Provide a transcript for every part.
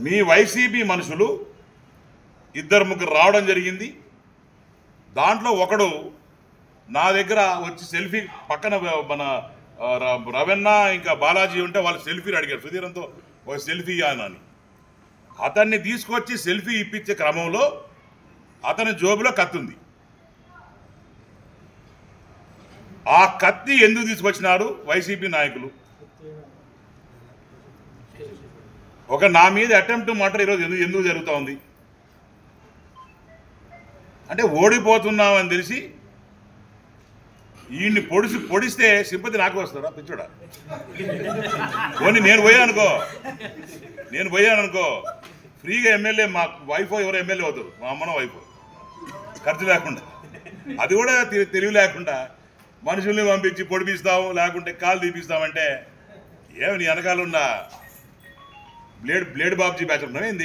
మీ YCP మనుషులు ఇద్దరు ముగ్గురు రావడం జరిగింది. దాంట్లో ఒకడు నా దగ్గర వచ్చి సెల్ఫీ పక్కన మన రవణ ఇంకా బాలాజీ ఉంటే వాళ్ళు సెల్ఫీలు అడిగారు, సుధీరంతో ఒక సెల్ఫీ అని. అతన్ని తీసుకొచ్చి సెల్ఫీ ఇప్పించే క్రమంలో అతని జోబులో కత్తి ఉంది. ఆ కత్తి ఎందుకు తీసుకొచ్చినారు వైసీపీ నాయకులు? ఒక నా మీద అటెంప్ట్ మర్డర్ ఈరోజు ఎందుకు జరుగుతూ ఉంది అంటే ఓడిపోతున్నామని తెలిసి ఈయన్ని పొడిస్తే సింపతి నాకు వస్తాడా పిచ్చోడా? పోనీ నేను పోయాననుకో ఫ్రీగా ఎమ్మెల్యే, మా వైఫ్ ఎవరు ఎమ్మెల్యే అవుతారు, మా అమ్మన వైఫ్, ఖర్చు లేకుండా. అది కూడా తెలివి లేకుండా మనుషుల్ని పంపించి పొడిపిస్తాము, లేకుంటే కాలు తీపిస్తామంటే ఏమి నీ వెనకాల ఉన్న బ్లేడ్ బాబ్జీ బ్యాచ్ ఉన్నామేంది?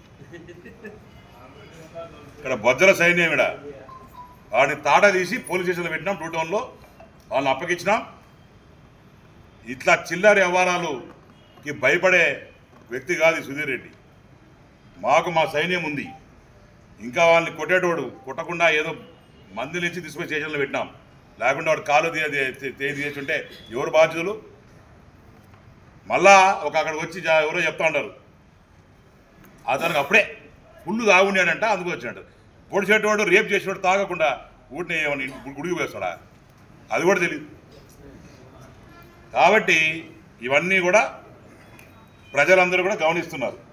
ఇక్కడ బొజ్జల సైన్యం ఇక్కడ వాడిని తాట తీసి పోలీస్ స్టేషన్లో పెట్టినాం, 2 టౌన్లో వాళ్ళని అప్పగించినాం. ఇట్లా చిల్లర వ్యవహారాలుకి భయపడే వ్యక్తి కాదు సుధీర్ రెడ్డి. మాకు మా సైన్యం ఉంది. ఇంకా వాళ్ళని కొట్టేటోడు కొట్టకుండా ఏదో మంది నుంచి తీసుకొని స్టేషన్లో పెట్టినాం, లేకుండా వాడు కాలు తీసి ఉంటే ఎవరు బాధ్యులు? మళ్ళా అక్కడికి వచ్చి ఎవరో చెప్తా ఉంటారు అతనికి అప్పుడే ఫుల్ తాగుండాడంట, అందుకు వచ్చినట్టు. పొడిచేటవాడు రేపు చేసేవాడు తాగకుండా ఊటిని ఏమని గుడికి వేస్తాడా? అది కూడా తెలియదు. కాబట్టి ఇవన్నీ కూడా ప్రజలందరూ కూడా గమనిస్తున్నారు.